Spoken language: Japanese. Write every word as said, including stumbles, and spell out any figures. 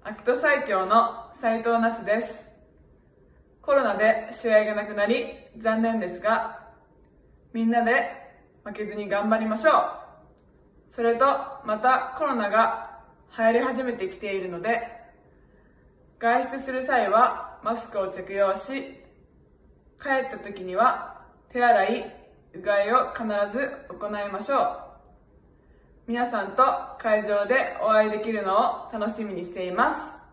アクト最強の斉藤夏です。コロナで試合がなくなり残念ですが、みんなで負けずに頑張りましょう。それとまたコロナが流行り始めてきているので、外出する際はマスクを着用し、帰った時には手洗い、うがいを必ず行いましょう。皆さんと会場でお会いできるのを楽しみにしています。